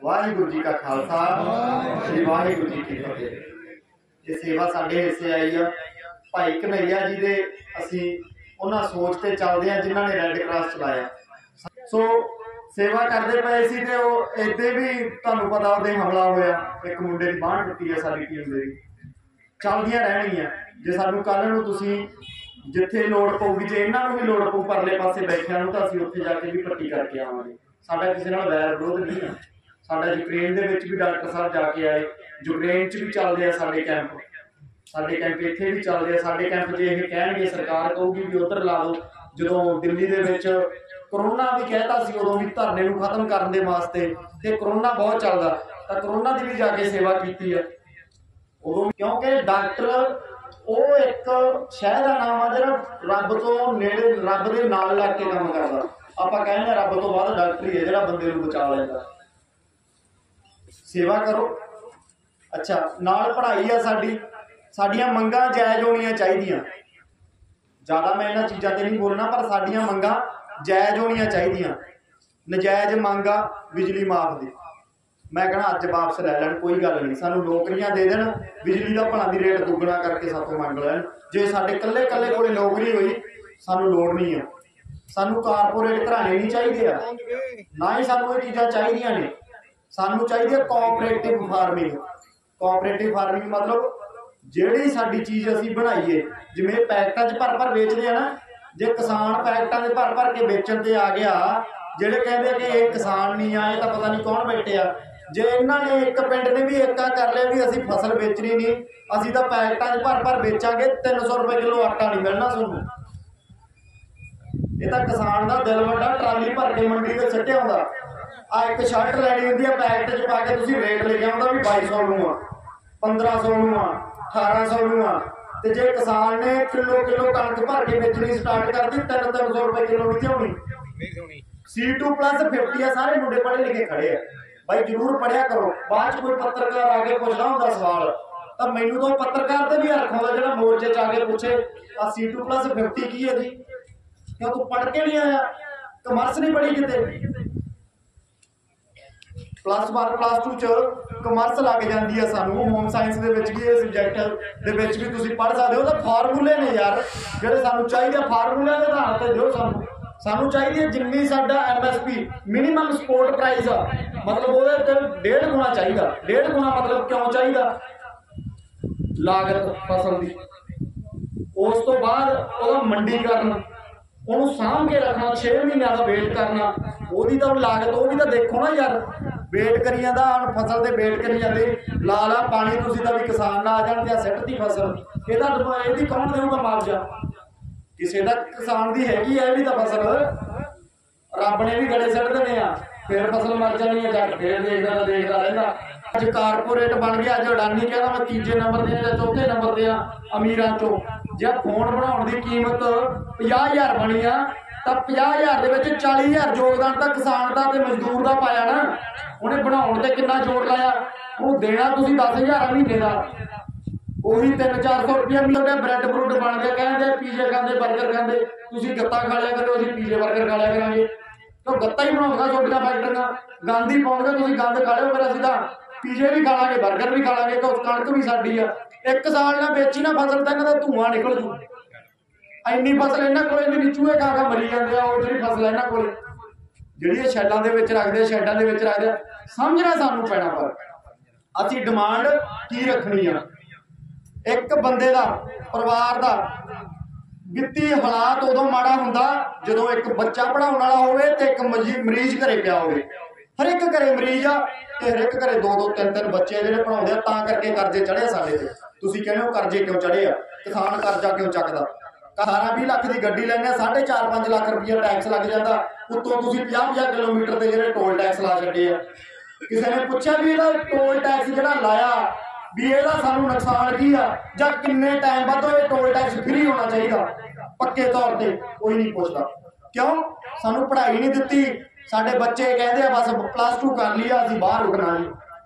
वाहिगुरू जी का खालसा श्री वाहिगुरू जी की फतेह। ये सेवा साडे हिस्से आई आ भाई कन्हैया जी दे असीं उन्हां सोच ते चलदे आ जिन्हां ने रैड क्रॉस चलाया। सो सेवा करते पे सी ते इत्थे भी तुहानूं पता उहदे हमला होया, एक मुंडे दी बांह टुट्टी है साडी टीम दे। चलदियां रहणगीआं जे सानूं कल नूं तुसीं जिथे लोड़ पऊगी, जे इन्हां नूं भी लोड़ पऊ परले पासे बैठिਆਂ ਨੂੰ ਤਾਂ ਅਸੀਂ ਉੱਥੇ जा के भी पट्टी करके आवांगे। साडा किसी नाल वैर विरोध नहीं है। साडा यूक्रेन दे विच भी डॉक्टर साहब जाके आए, यूक्रेन च भी चलदे आ साडे कैंप, साडे कैंप इत्थे भी चलदे आ। साडे कैंप जे इह कहणगे सरकार कहूगी भी उधर ला दो, जदों दिल्ली दे विच करोना भी कहता सी उदों भी धरने नूं खत्म करन दे वास्ते ते करोना बहुत चलदा तां करोना दी भी जाके सेवा कीती है उदों, क्योंकि डॉक्टर ਉਹ एक शहर का नाम है जो रब तो नेड़े रब के नाल लग के काम करता। आपां कहने रब तो बाद डॉक्टर ही है जो बंदे को बचा लेंदा। सेवा करो। अच्छा नाल पढ़ाई है साडी, साडियां मंगां जायज़ होणियां चाहीदियां। ज़्यादा मैं इन्हां चीज़ां ते नहीं बोलना, पर साडियां मंगां जायज़ होणियां चाहीदियां। नजायज़ मंग आ बिजली माफ दी, मैं कहना अज वापस लै लैन, कोई गल नहीं। सानू नौकरियां दे देन, बिजली का भला दी रेट दुगना करके सातों मंग लैन। जे साडे कल्ले कल्ले कोले नौकरी हुई सानू लोड़ नहीं है। सानू कारपोरेट घराने नहीं चाहिए, ना ही सानू ये चीज़ां चाहिए ने। सानू चाहिए कोऑपरेटिव फार्मिंग। कोऑपरेटिव फार्मिंग मतलब जिहड़ी साडी चीज़ असीं बनाईए, जिवें पैकटां च भर भर वेचदे आ ना, जे किसान पैकटां दे भर भर के बेचण ते आ गया, जिहड़े कहंदे कि ये किसान नहीं आए तो पता नहीं कौन बैठे आ। जे इन्होंने एक पिंड ने भी एका कर लिया भी असीं फसल बेचनी नहीं, असीं तां पैकटां च भर भर बेचांगे, 300 रुपए किलो आटा नहीं मिलना सूँ। ये तां किसान का दिल वड्डा, ट्राली भर के मंडी ते सट्टिया आउंदा। आ एक शर्ट लैनी हुंदी है पैकेट च पा के तुसीं रेट लिखिआ आउंदा भी 2200 नूं आ, 1500 नूं आ, 1800 नूं आ। ते जे किसान ने किलो किलो कणक भर के बेचनी स्टार्ट कर दी, 300 रुपए किलो नहीं होनी। C2+50 है, सारे मुंडे पढ़े लिखे खड़े है। भाई जरूर पढ़िया करो। बाद कोई पत्रकार आगे पुछना होंदा सवाल तो मैनू तो पत्रकार से भी हरख आउंदा जिहड़ा मोर्चे च आके पूछे आ C2+50 की है जी, क्यों तू पढ़ के नहीं आया, कमर्स नहीं पढ़ी किते। +1 +2 च कमर्स लग जाती है सानू, होम साइंस दे विच भी सबजैक्ट दे विच भी तुसीं पढ़ सकदे हो। तो फार्मूले ने यार जिहड़े सानू चाहिए, फार्मूले दे आधार ते दिओ सानू। सानू चाहिए जिन्नी साडा MSP मिनिमम सपोर्ट प्राइस आ, मतलब वो 1.5 गुना चाहिए। 1.5 गुना मतलब क्यों चाहिए? लागत फसल की, उस तो बाद वह मंडीकरण, उन्होंने सामभ के रखना, 6 महीनों का वेट करना, वो तो लागत वो भी तो देखो ना यार। वेट करी जाता फसल से, वेट करी जाते ला ला पानी तुसीं तां भी किसान ना आ जाण सिੱਟਦੀ फसल, ਇਹਦੀ कौन देगा मुआवजा? किसी का किसान की हैगी है भी तो फसल, रब ने भी गड़े सट देने आ, फिर फसल मर जानी है, जग फिर देखता रहता। अज कारपोरेट बन गया, अज अडानी कहता मैं तीजे नंबर से या चौथे नंबर से अमीरां चो। जे फोन बनाने की कीमत 50,000 बनी आ तो 50,000 के 40,000 योगदान तो किसान का तो मजदूर का पाया ना। उन्हें बनाने से कितना जोर लाया, वो देना तुसीं 10,000 महीने का, ਉਹੀ 300-400 रुपया मिलता। ब्रैड ब्रुड बन के कहते पीजे खाते, बर्गर खाते, तुसीं गत्ता खा लिया करो, असीं पीजे बर्गर खा लिया करांगे। तो गत्ता ही बनाऊंगा छोटियां फैक्टरियां, गंद ही पाउंगे, तुसीं गंद खा लिओ, फिर असीं तां पीजे भी खा लांगे, बर्गर भी खा लांगे। तो कणक भी साडी आ, एक साल ना बेची ना फसल तक तो धुआं निकल जू। इन्नी फसल इन्हां कोल नहीं, चूहे खा खा मरी जाते आ। वो जिहड़ी फसल इन्हां कोल जिहड़ी शैडां दे विच रखदे, शैडां दे विच रखदे, समझना सानूं पैना। पर असीं डिमांड की रखनी आ? एक बंदे का परिवार का वित्ती हालात उदों माड़ा हुंदा जदों एक बच्चा पढ़ाउण वाला होवे ते एक मरीज घरे पिया होवे। हर एक घरे मरीज आ ते हर एक घरे 2-2 3-3 बच्चे जिहड़े पढ़ाउंदे आ, तां करके कर्जे चढ़े साडे ते। तुसीं कहने हो कर्जे क्यों चढ़े आ? किसान कर्जा क्यों चकदा? 18-20 लाख की गड्डी लैंदे, 4.5-5 लाख रुपया टैक्स लग जाता, उत्तों तुसीं 50-50 किलोमीटर के जिहड़े टोल टैक्स ला छड्डे आ। किसी ने पूछा भी इहदा टोल टैक्स जिहड़ा लाया भी ਇਹਦਾ ਸਾਨੂੰ ਨੁਕਸਾਨ ਕੀ ਆ, ਜਾਂ ਕਿੰਨੇ ਟਾਈਮ ਬਾਅਦ ਇਹ ਟੋਲ ਟੈਕਸ ਫ੍ਰੀ ਹੋਣਾ ਚਾਹੀਦਾ ਪੱਕੇ ਤੌਰ ਤੇ? ਕੋਈ ਨਹੀਂ ਪੁੱਛਦਾ। ਕਿਉਂ? ਸਾਨੂੰ ਪੜ੍ਹਾਈ ਨਹੀਂ ਦਿੱਤੀ। ਸਾਡੇ ਬੱਚੇ ਕਹਿੰਦੇ ਆ ਬਸ +2 ਕਰ ਲਿਆ ਅਸੀਂ ਬਾਹਰ ਉੱਡਣਾ ਜੀ।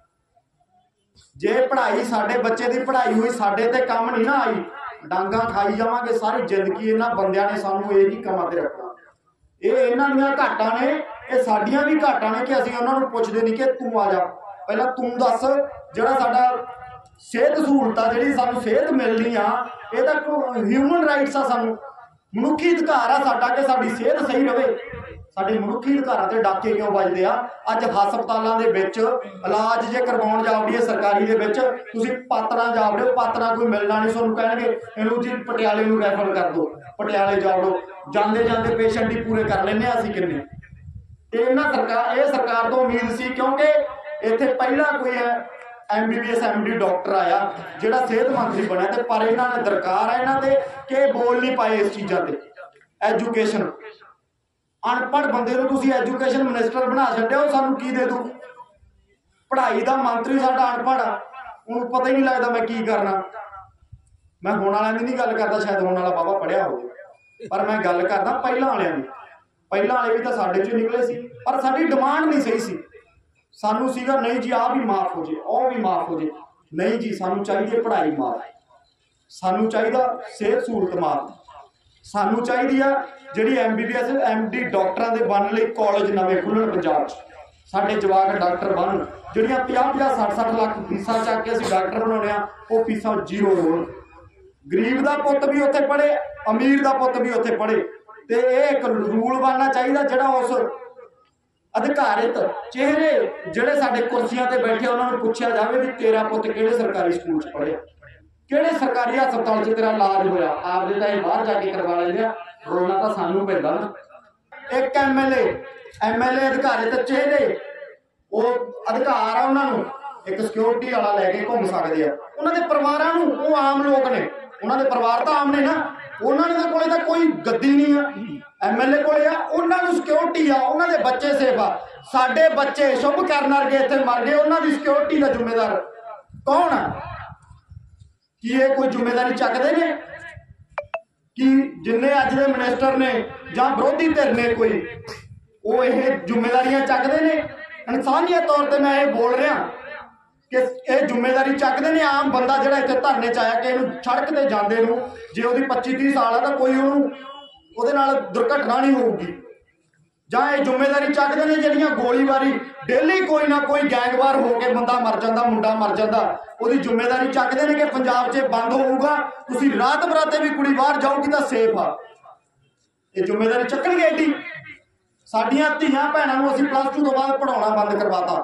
ਜੇ ਪੜ੍ਹਾਈ ਸਾਡੇ ਬੱਚੇ ਦੀ ਪੜ੍ਹਾਈ ਹੋਈ ਸਾਡੇ ਤੇ ਕੰਮ ਨਹੀਂ ਨਾ ਆਈ, ਡਾਂਗਾ ਖਾਈ ਜਾਵਾਂਗੇ ਸਾਰੀ ਜ਼ਿੰਦਗੀ। ਇਹਨਾਂ ਬੰਦਿਆਂ ਨੇ ਸਾਨੂੰ ਇਹ ਹੀ ਕੰਮਾਂ ਤੇ ਰੱਖਣਾ। ਇਹ ਇਹਨਾਂ ਦੀਆਂ ਘਾਟਾਂ ਨੇ ये साडियां भी घाटां ने कि असीं उन्हां नूं पुछदे नहीं कि तूं आ जा, पहलां तूं दस जिहड़ा साडा सेहत सहूलतां जिहड़ी सानूं सेहत मिलनी आ, ये तां ह्यूमन राइट्स आ, सानूं मनुखी अधिकार आ साडा कि साडी सेहत सही रहे। साडे मनुखी अधिकारां ते डाके क्यों वजदे आ? अज हस्पतालां दे विच इलाज जे करवाउण जावड़ीए सरकारी दे विच तुसीं पात्रा जावड़े, पात्रा कोई मिलना नहीं, तुहानूं कहणगे इहनूं जी पटियाले नूं रैफर कर दो, पटियाले जावड़ो, जांदे जांदे पेशेंट ही पूरे कर लैंदे असीं किन्ने। ते इन्हां सरकार ये सरकार तो उम्मीद सी, क्योंकि इत्थे पहला कोई MBBS MD डॉक्टर आया जिहड़ा सेहत मंत्री बनिया, ते पर इन्हां ने दरकार है इन्हां दे कि बोल नहीं पाए इस चीज़ां ते। एजुकेशन अनपढ़ बंदे नूं तुसीं एजुकेशन मिनिस्टर बना छड्डिआ, सानूं की दे दूँ? पढ़ाई का मंत्री साडा अनपढ़ आ, उन्हें पता ही नहीं लगता मैं की करना। मैं होने वाले की नहीं गल करता, शायद होने वाला बाबा पढ़िया हो, पर मैं गल करदा पहलां वालियां दी। पहलां वाले भी तो साडे चों निकले सी, पर साडी डिमांड नहीं सही सी। सानूं सीगा नहीं जी आ भी माफ हो जाए, ओ भी माफ हो जाए, नहीं जी सानूं चाहिए पढ़ाई माफ, सानूं चाहिदा सेहत सहूलत माफ, सानूं चाहिदी आ जिहड़ी MBBS MD डॉक्टरां दे बनने लई कॉलेज नवें खुल्लण पंजाब च, साडे जवाक डॉक्टर बनन, जिहड़ियां 50-50 60-60 लाख फीसां चक के असीं डॉक्टर बनाउने आ, वो फीसां जीरो होण। गरीब दा पुत्त भी उत्थे पढ़े, अमीर दा पुत्त भी उत्थे पढ़े, ते इह एक रूल बनना चाहिदा जिहड़ा उस अधिकारित चेहरे जिहड़े साडे कुर्सियां ते बैठे उन्हां नूं पुछिया जावे भी तेरा पुत्त किहड़े सरकारी स्कूल च पढ़िया, किहड़े सरकारी हस्पताल च तेरा इलाज होया, आपदे तां बाहर जाके करवा लैंदे आ, रोना तां सानूं पैंदा ना। एक MLA अधिकारित चेहरे वो अधिकार आ उन्हां नूं, एक सिक्योरिटी वाला लैके घूम सकदे आ, उन्हां दे परिवारां नूं, वो आम लोग ने, उन्हां दे परिवार तां आम ने ना, उन्हां दे कोले तां कोई गद्दी नहीं आ, MLA कोले आ, उन्हां नूं सिक्योरिटी आ, उन्हां दे बच्चे सेफ आ। साडे बच्चे शुभ करन वर्गे इत्थे मर गए, उन्हां दी सिक्योरिटी दा जिम्मेदार कौन आ? कि ये कोई जिम्मेदारी चकदे ने? कि जिन्ने अज दे मिनिस्टर ने जां विरोधी धिर ने कोई वो ये जिम्मेदारियां चकदे ने? इंसानियत तौर पर मैं ये बोल रहा कि यह जिम्मेदारी चकदे ने? आम बंदा जिहड़ा इत्थे धरने च आया कि इहनूं सड़क ते जांदे नूं जे उहदी 25-30 साल है तो कोई उहदे नाल दुर्घटना नहीं होगी, जां ये जिम्मेदारी चकदे ने जिहड़ियां गोलीबारी डेली कोई ना कोई गैंगवार होके बंदा मर जांदा, मुंडा मर जांदा, ਉਹਦੀ ਜ਼ਿੰਮੇਵਾਰੀ ਚੱਕਦੇ ਨੇ कि पंजाब 'ਚ ਬੰਦ ਹੋਊਗਾ, ਤੁਸੀਂ ਰਾਤ ਬਰਾਤੇ भी कुड़ी बाहर जाऊगी तो सेफ आ। ये जिम्मेदारी ਚੱਕਣਗੇ ਐਡੀ? ਸਾਡੀਆਂ ਧੀਆਂ ਭੈਣਾਂ ਨੂੰ ਅਸੀਂ +2 ਤੋਂ ਬਾਅਦ ਪੜਾਉਣਾ ਬੰਦ ਕਰਵਾਤਾ।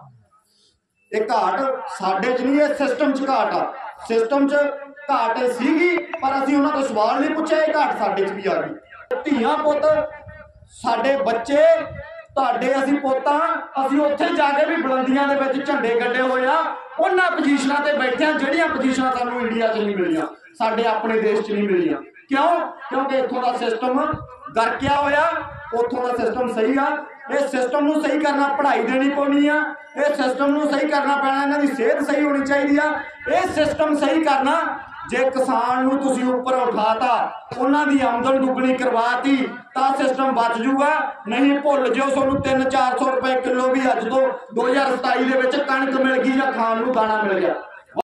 ਇਹ ਘਾਟ ਸਾਡੇ 'ਚ ਨਹੀਂ, ਇਹ ਸਿਸਟਮ 'ਚ ਘਾਟ ਆ। ਸਿਸਟਮ 'ਚ ਘਾਟ ਸੀਗੀ ਪਰ ਅਸੀਂ ਉਹਨਾਂ ਤੋਂ ਸਵਾਲ ਨਹੀਂ ਪੁੱਛਿਆ, ਇਹ ਘਾਟ ਸਾਡੇ 'ਚ ਵੀ ਆ ਗਈ। ਧੀਆਂ ਪੁੱਤ ਸਾਡੇ ਬੱਚੇ ਤੁਹਾਡੇ ਅਸੀਂ ਪੁੱਤਾਂ, ਅਸੀਂ ਉੱਥੇ ਜਾ ਕੇ ਵੀ ਬੁਲੰਦੀਆਂ ਦੇ ਵਿੱਚ ਝੰਡੇ ਗੱਡੇ ਹੋਏ ਆ, ਉਹਨਾਂ ਪੋਜੀਸ਼ਨਾਂ ਤੇ ਬੈਠੇ ਆ ਜਿਹੜੀਆਂ ਪੋਜੀਸ਼ਨਾਂ ਸਾਨੂੰ ਇੰਡੀਆ 'ਚ ਨਹੀਂ ਮਿਲੀਆਂ, ਸਾਡੇ ਆਪਣੇ ਦੇਸ਼ 'ਚ ਨਹੀਂ ਮਿਲੀਆਂ। क्यों? क्योंकि इत्थों का सिस्टम गरकिया होया, उत्थों का सिस्टम सही आ। इस सिस्टम नूं सही करना पढ़ाई देनी पौनी आ, इस सिस्टम नूं सही करना पैना, इन्हां दी सेहत सही होनी चाहिए आ। इस सिस्टम सही करना जे किसान नूं तुसीं उपर उठाता, उन्हां दी आमदन दुगनी करवाती तां सिस्टम बच जूगा। नहीं भुल जिओ, तुहानूं 300-400 रुपए किलो भी अज तो 2027 दे विच कणक मिल गई जां खाण नूं दाणा मिल गया।